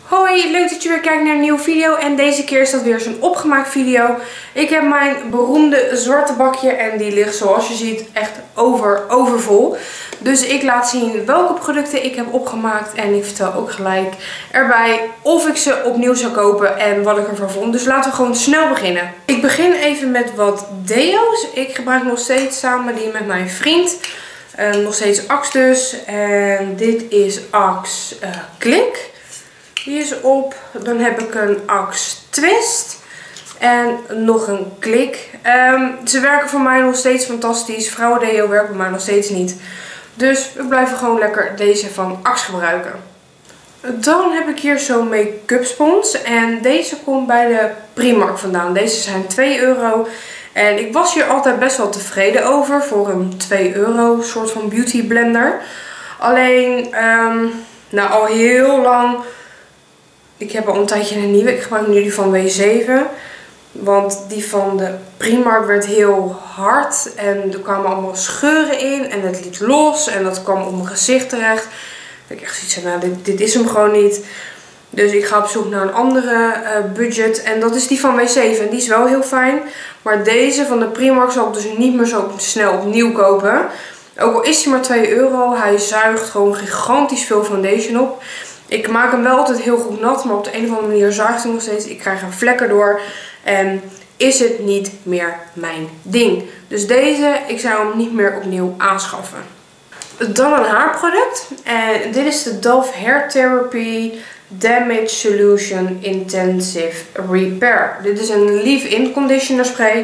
Hoi, leuk dat je weer kijkt naar een nieuwe video en deze keer is dat weer zo'n opgemaakt video. Ik heb mijn beroemde zwarte bakje en die ligt zoals je ziet echt overvol. Dus ik laat zien welke producten ik heb opgemaakt en ik vertel ook gelijk erbij of ik ze opnieuw zou kopen en wat ik ervan vond. Dus laten we gewoon snel beginnen. Ik begin even met wat deo's. Ik gebruik nog steeds samen die met mijn vriend. Nog steeds Axe dus. En dit is Axe Klik. Die is op. Dan heb ik een Axe Twist. En nog een Klik. Ze werken voor mij nog steeds fantastisch. Vrouwendeo werkt bij mij nog steeds niet. Dus we blijven gewoon lekker deze van Axe gebruiken. Dan heb ik hier zo'n make-up spons. En deze komt bij de Primark vandaan. Deze zijn €2. En ik was hier altijd best wel tevreden over. Voor een €2 soort van beauty blender. Alleen, al heel lang. Ik heb al een tijdje een nieuwe. Ik gebruik nu die van W7. Want die van de Primark werd heel hard. En er kwamen allemaal scheuren in. En het liet los. En dat kwam op mijn gezicht terecht. Dat ik echt zoiets van, nou, dit is hem gewoon niet. Dus ik ga op zoek naar een andere budget. En dat is die van W7. En die is wel heel fijn. Maar deze van de Primark zal ik dus niet meer zo snel opnieuw kopen. Ook al is hij maar €2. Hij zuigt gewoon gigantisch veel foundation op. Ik maak hem wel altijd heel goed nat. Maar op de een of andere manier zuigt hij nog steeds. Ik krijg er vlekken door. En is het niet meer mijn ding. Dus deze, ik zou hem niet meer opnieuw aanschaffen. Dan een haarproduct. En dit is de Dove Hair Therapy Damage Solution Intensive Repair. Dit is een leave-in conditioner spray.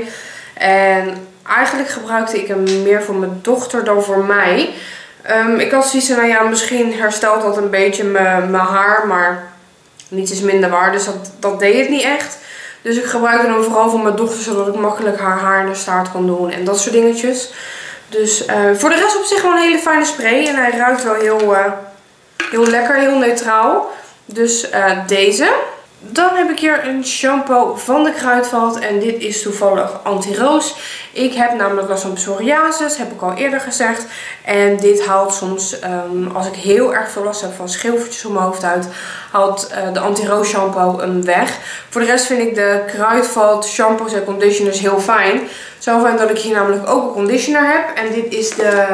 En eigenlijk gebruikte ik hem meer voor mijn dochter dan voor mij. Ik had zoiets van, nou ja, misschien herstelt dat een beetje mijn haar. Maar niets is minder waar. Dus dat deed het niet echt. Dus ik gebruikte hem vooral voor mijn dochter. Zodat ik makkelijk haar haar in de staart kon doen. En dat soort dingetjes. Dus voor de rest op zich wel een hele fijne spray. En hij ruikt wel heel lekker, heel neutraal. Dus deze. Dan heb ik hier een shampoo van de Kruidvat. En dit is toevallig anti-roos. Ik heb namelijk last van psoriasis, heb ik al eerder gezegd. En dit haalt soms, als ik heel erg veel last heb van schilfertjes op mijn hoofdhuid, haalt de anti-roos shampoo hem weg. Voor de rest vind ik de Kruidvat shampoos en conditioners heel fijn. Zo fijn dat ik hier namelijk ook een conditioner heb. En dit is de...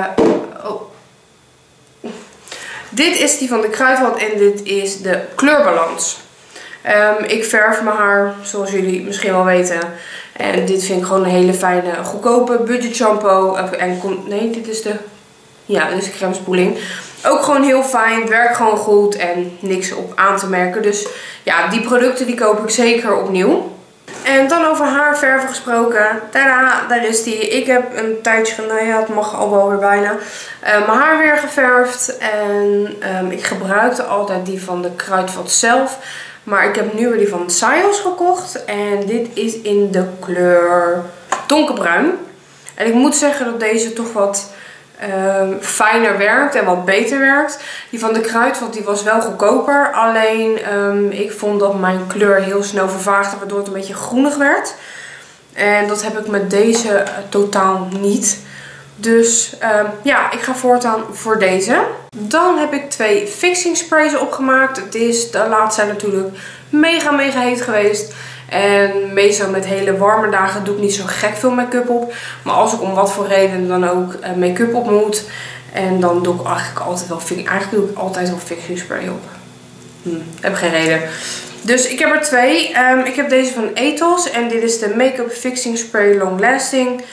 Dit is die van de Kruidvat en dit is de kleurbalans. Ik verf mijn haar, zoals jullie misschien wel weten. En dit vind ik gewoon een hele fijne, goedkope budget shampoo. Nee, dit is de... Ja, dit is de crème spoeling. Ook gewoon heel fijn, het werkt gewoon goed en niks op aan te merken. Dus ja, die producten die koop ik zeker opnieuw. En dan over haarverven gesproken. Tada, daar is die. Ik heb een tijdje, nou ja, het mag al wel weer bijna, mijn haar weer geverfd. En ik gebruikte altijd die van de Kruidvat zelf. Maar ik heb nu weer die van Scios gekocht. En dit is in de kleur donkerbruin. En ik moet zeggen dat deze toch wat fijner werkt en wat beter werkt. Die van de Kruidvat die was wel goedkoper. Alleen ik vond dat mijn kleur heel snel vervaagde. Waardoor het een beetje groenig werd. En dat heb ik met deze totaal niet. Dus ja, ik ga voortaan voor deze. Dan heb ik 2 fixing sprays opgemaakt. De laatste zijn natuurlijk mega heet geweest. En meestal met hele warme dagen doe ik niet zo gek veel make-up op. Maar als ik om wat voor reden dan ook make-up op moet. En dan doe ik eigenlijk altijd wel fixing spray op. Heb geen reden. Dus ik heb er 2. Ik heb deze van Ethos. En dit is de Make-up Fixing Spray Long Lasting.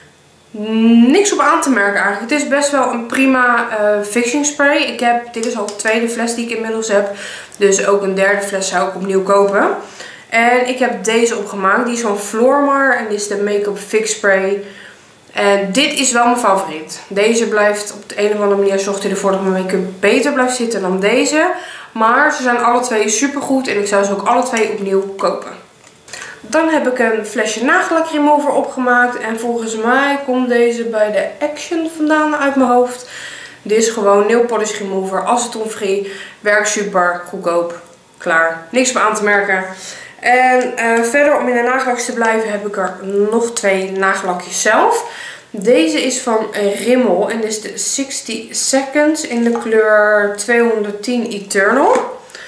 Niks op aan te merken eigenlijk. Het is best wel een prima fixing spray. Dit is al de tweede fles die ik inmiddels heb. Dus ook een derde fles zou ik opnieuw kopen. En ik heb deze opgemaakt. Die is van Flormar. En dit is de Make-up Fix Spray. En dit is wel mijn favoriet. Deze blijft op de een of andere manier, zorgt hij ervoor dat mijn make-up beter blijft zitten dan deze. Maar ze zijn alle 2 super goed. En ik zou ze ook alle 2 opnieuw kopen. Dan heb ik een flesje nagellak remover opgemaakt. En volgens mij komt deze bij de Action vandaan uit mijn hoofd. Dit is gewoon nail polish remover, acetonfree. Werkt super, goedkoop, klaar. Niks op aan te merken. En verder om in de nagellakjes te blijven heb ik er nog 2 nagellakjes zelf. Deze is van Rimmel en dit is de 60 Seconds in de kleur 210 Eternal.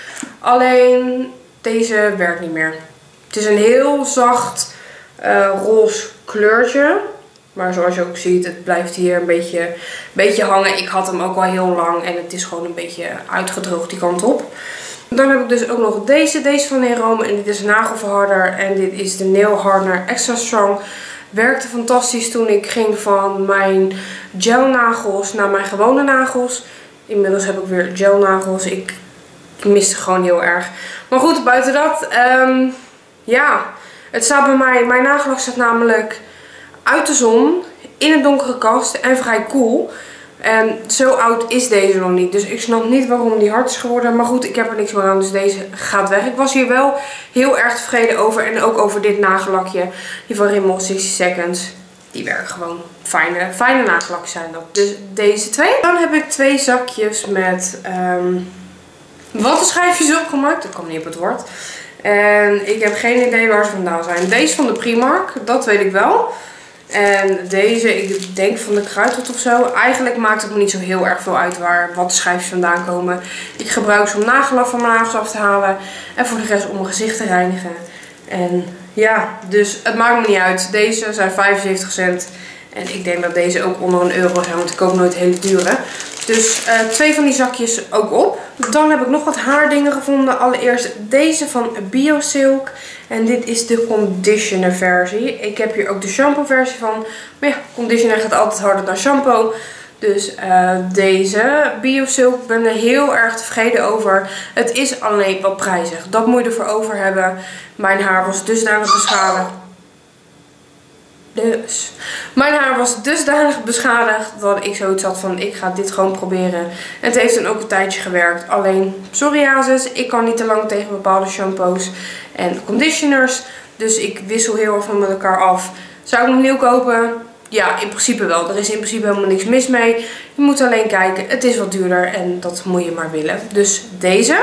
Alleen deze werkt niet meer. Het is een heel zacht roze kleurtje. Maar zoals je ook ziet, het blijft hier een beetje hangen. Ik had hem ook al heel lang en het is gewoon een beetje uitgedroogd die kant op. Dan heb ik dus ook nog deze van Nerome. En dit is nagelverharder en dit is de Nail Hardener Extra Strong. Werkte fantastisch toen ik ging van mijn gelnagels naar mijn gewone nagels. Inmiddels heb ik weer gelnagels. Ik miste gewoon heel erg. Maar goed, buiten dat, ja, het staat bij mij, mijn nagellak staat namelijk uit de zon, in een donkere kast en vrij koel. En zo oud is deze nog niet. Dus ik snap niet waarom die hard is geworden. Maar goed, ik heb er niks meer aan. Dus deze gaat weg. Ik was hier wel heel erg tevreden over. En ook over dit nagellakje. Die van Rimmel 60 Seconds. Die werken gewoon. Fijne nagellakjes zijn dat. Dus deze twee. Dan heb ik 2 zakjes met wattenschijfjes opgemaakt. Dat kwam niet op het woord. En ik heb geen idee waar ze vandaan zijn. Deze van de Primark. Dat weet ik wel. En deze, ik denk van de Kruidvat of zo. Eigenlijk maakt het me niet zo heel erg veel uit waar wattenschijfjes vandaan komen. Ik gebruik ze om nagellak van mijn nagels af te halen. En voor de rest om mijn gezicht te reinigen. En ja, dus het maakt me niet uit. Deze zijn 75 cent. En ik denk dat deze ook onder €1 zijn, want ik koop nooit hele dure. Dus 2 van die zakjes ook op. Dan heb ik nog wat haardingen gevonden. Allereerst deze van BioSilk. En dit is de conditioner versie. Ik heb hier ook de shampoo versie van. Maar ja, conditioner gaat altijd harder dan shampoo. Dus deze BioSilk, ik ben er heel erg tevreden over. Het is alleen wat prijzig. Dat moet je ervoor over hebben. Mijn haar was dusdanig beschadigd. Mijn haar was dusdanig beschadigd dat ik zoiets had van ik ga dit gewoon proberen. En het heeft dan ook een tijdje gewerkt. Alleen psoriasis, ik kan niet te lang tegen bepaalde shampoos en conditioners. Dus ik wissel heel erg van met elkaar af. Zou ik hem opnieuw kopen? Ja, in principe wel. Er is in principe helemaal niks mis mee. Je moet alleen kijken. Het is wat duurder en dat moet je maar willen. Dus deze.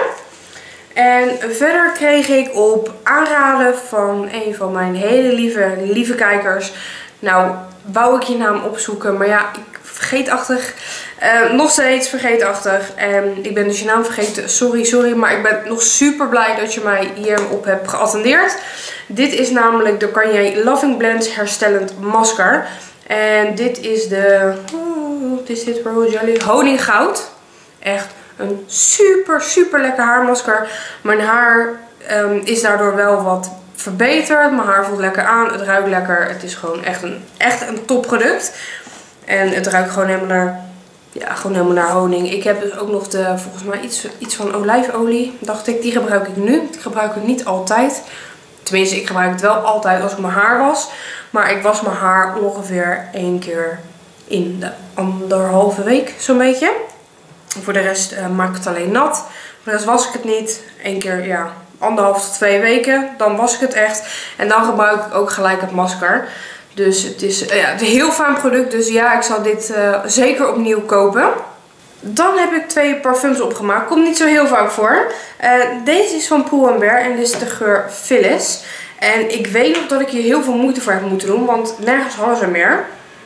En verder kreeg ik op aanraden van een van mijn hele lieve kijkers. Nou, wou ik je naam opzoeken, maar ja, ik vergeetachtig. Nog steeds vergeetachtig. En ik ben dus je naam vergeten. Sorry. Maar ik ben nog super blij dat je mij hierop hebt geattendeerd. Dit is namelijk de Garnier Loving Blends herstellend masker. En dit is de... wat is dit? Royal Jelly? Honinggoud. Echt een super lekker haarmasker. Mijn haar is daardoor wel wat verbeterd. Mijn haar voelt lekker aan. Het ruikt lekker. Het is gewoon echt een topproduct. En het ruikt gewoon helemaal naar... ja, gewoon helemaal naar honing. Ik heb dus ook nog de, volgens mij iets van olijfolie. Dacht ik, die gebruik ik nu. Ik gebruik het niet altijd. Tenminste, ik gebruik het wel altijd als ik mijn haar was. Maar ik was mijn haar ongeveer 1 keer in de 1,5 week, zo'n beetje. Voor de rest maak ik het alleen nat. Voor de rest was ik het niet. 1 keer, ja, 1,5 tot 2 weken. Dan was ik het echt. En dan gebruik ik ook gelijk het masker. Dus het is een heel fijn product. Dus ja, ik zal dit zeker opnieuw kopen. Dan heb ik 2 parfums opgemaakt. Komt niet zo heel vaak voor. Deze is van Pull & Bear. En dit is de geur Phyllis. En ik weet nog dat ik hier heel veel moeite voor heb moeten doen. Want nergens hadden ze meer.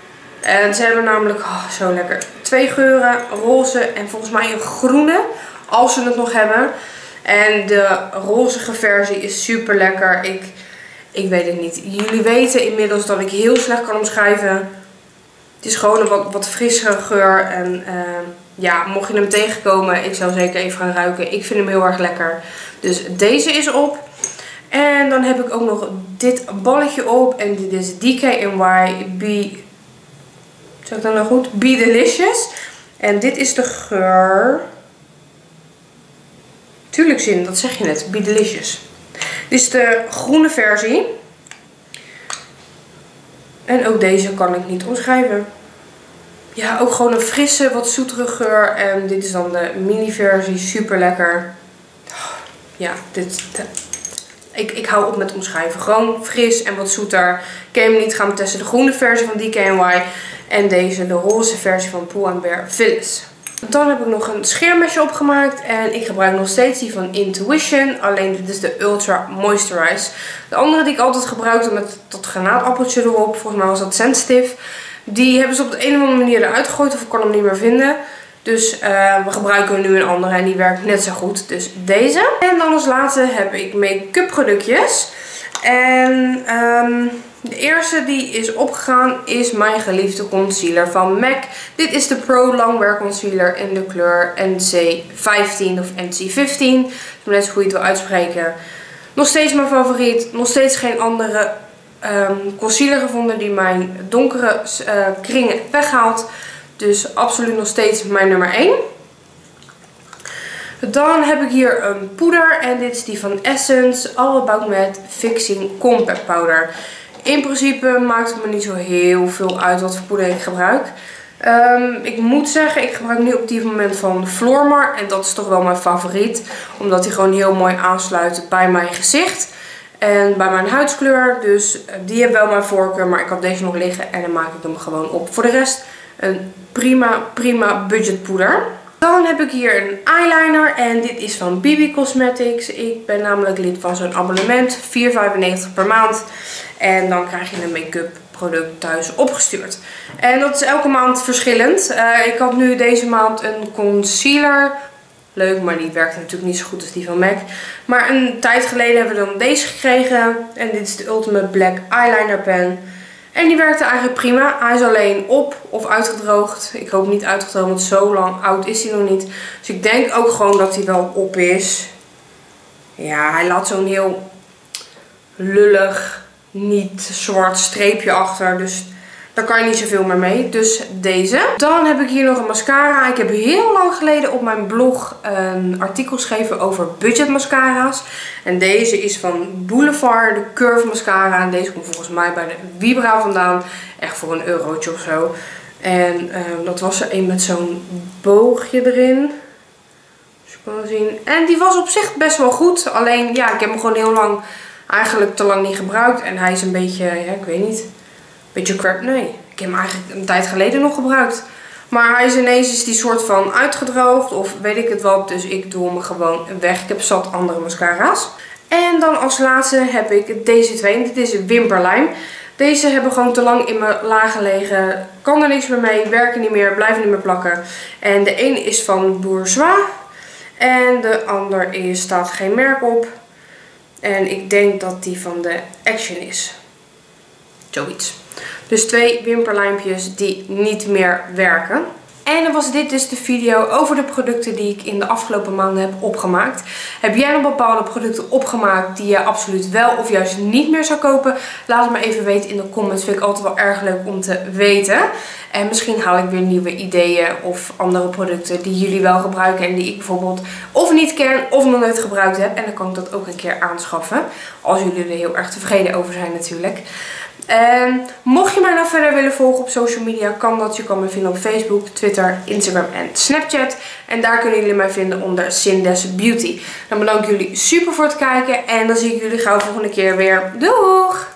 En ze hebben namelijk, zo lekker, 2 geuren. Roze en volgens mij een groene. Als ze het nog hebben. En de rozige versie is super lekker. Ik weet het niet. Jullie weten inmiddels dat ik heel slecht kan omschrijven. Het is gewoon een wat frissere geur. En ja, mocht je hem tegenkomen, ik zou zeker even gaan ruiken. Ik vind hem heel erg lekker. Dus deze is op. En dan heb ik ook nog dit balletje op. En dit is DKNY Be... zeg ik dat nou goed? Be Delicious. En dit is de geur... tuurlijk zin, dat zeg je net. Be Delicious. Dit is de groene versie. En ook deze kan ik niet omschrijven. Ja, ook gewoon een frisse, wat zoetere geur. En dit is dan de mini versie. Super lekker. Ja, ik hou op met omschrijven. Gewoon fris en wat zoeter. Ken je hem niet, gaan we testen. De groene versie van DKNY. En deze, de roze versie van Pull & Bear Phyllis. Dan heb ik nog een scheermesje opgemaakt. En ik gebruik nog steeds die van Intuition. Alleen dit is de Ultra Moisturize. De andere die ik altijd gebruikte met dat granaatappeltje erop. Volgens mij was dat Sensitive. Die hebben ze op de een of andere manier eruit gegooid. Of ik kan hem niet meer vinden. Dus we gebruiken nu een andere en die werkt net zo goed. Dus deze. En dan als laatste heb ik make-up productjes. En de eerste die is opgegaan is mijn geliefde concealer van MAC. Dit is de Pro Longwear Concealer in de kleur NC15 of NC15. Dus net hoe je het wil uitspreken. Nog steeds mijn favoriet. Nog steeds geen andere concealer gevonden die mijn donkere kringen weghaalt. Dus absoluut nog steeds mijn nummer 1. Dan heb ik hier een poeder en dit is die van Essence All About Matte Fixing Compact Powder. In principe maakt het me niet zo heel veel uit wat voor poeder ik gebruik. Ik moet zeggen, ik gebruik nu op dit moment van Flormar en dat is toch wel mijn favoriet. Omdat hij gewoon heel mooi aansluit bij mijn gezicht en bij mijn huidskleur. Dus die heeft wel mijn voorkeur, maar ik had deze nog liggen en dan maak ik hem gewoon op. Voor de rest een prima budgetpoeder. Dan heb ik hier een eyeliner en dit is van BB Cosmetics. Ik ben namelijk lid van zo'n abonnement, €4,95 per maand. En dan krijg je een make-up product thuis opgestuurd. En dat is elke maand verschillend. Ik had nu deze maand een concealer. Leuk, maar die werkt natuurlijk niet zo goed als die van MAC. Maar een tijd geleden hebben we dan deze gekregen. En dit is de Ultimate Black Eyeliner Pen. En die werkte eigenlijk prima. Hij is alleen op of uitgedroogd. Ik hoop niet uitgedroogd, want zo lang oud is hij nog niet. Dus ik denk ook gewoon dat hij wel op is. Ja, hij laat zo'n heel lullig, niet zwart streepje achter. Dus daar kan je niet zoveel meer mee. Dus deze. Dan heb ik hier nog een mascara. Ik heb heel lang geleden op mijn blog een artikel geschreven over budget mascara's. En deze is van Boulevard, de Curve mascara. En deze komt volgens mij bij de Vibra vandaan. Echt voor €1 of zo. En dat was er een met zo'n boogje erin. Dus je kan zien. En die was op zich best wel goed. Alleen ja, ik heb hem gewoon heel lang, eigenlijk te lang niet gebruikt. En hij is een beetje, ja, ik weet niet. Beetje crap, nee. Ik heb hem eigenlijk een tijd geleden nog gebruikt. Maar hij is ineens die soort van uitgedroogd of weet ik het wat. Dus ik doe hem gewoon weg. Ik heb zat andere mascara's. En dan als laatste heb ik deze twee. Dit is een wimperlijm. Deze hebben gewoon te lang in mijn la gelegen. Kan er niks meer mee. Werken niet meer. Blijven niet meer plakken. En de ene is van Bourjois. En de ander staat geen merk op. En ik denk dat die van de Action is. Zoiets. Dus 2 wimperlijmpjes die niet meer werken. En dan was dit dus de video over de producten die ik in de afgelopen maanden heb opgemaakt. Heb jij nog bepaalde producten opgemaakt die je absoluut wel of juist niet meer zou kopen? Laat het me even weten in de comments. Vind ik altijd wel erg leuk om te weten. En misschien haal ik weer nieuwe ideeën of andere producten die jullie wel gebruiken. En die ik bijvoorbeeld of niet ken of nog nooit gebruikt heb. En dan kan ik dat ook een keer aanschaffen. Als jullie er heel erg tevreden over zijn natuurlijk. Mocht je mij nou verder willen volgen op social media, kan dat. Je kan me vinden op Facebook, Twitter, Instagram en Snapchat. En daar kunnen jullie mij vinden onder Cindes Beauty. Dan bedank ik jullie super voor het kijken en dan zie ik jullie gauw de volgende keer weer. Doeg!